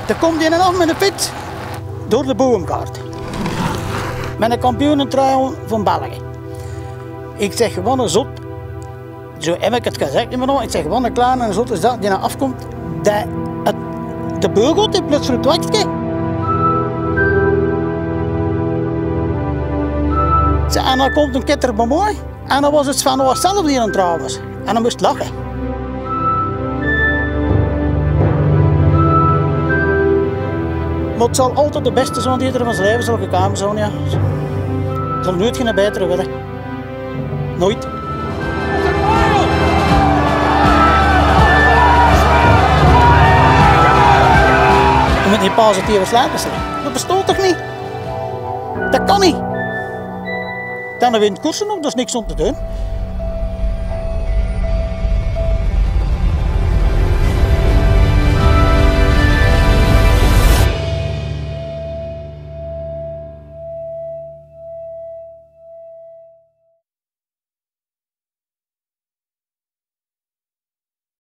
Dan komt hij af met een fiets door de boomkaart. Met een kampioenentrui van België. Ik zeg gewoon een zot. Zo heb ik het gezegd. Ik zeg gewoon een klaar en een zot is dat die naar afkomt. De beugel die plotseling het wekje. En dan komt een kitter bij mij. En dan was het van was zelf die aan het trouwen was. En dan moest lachen. Maar het zal altijd de beste zijn die er van zijn leven zal gekomen zijn. Ja. Het zal nooit geen betere willen. Nooit. Je moet niet positieve slapen zijn. Dat bestaat toch niet? Dat kan niet. Dan wint koersen op, dat is niks om te doen.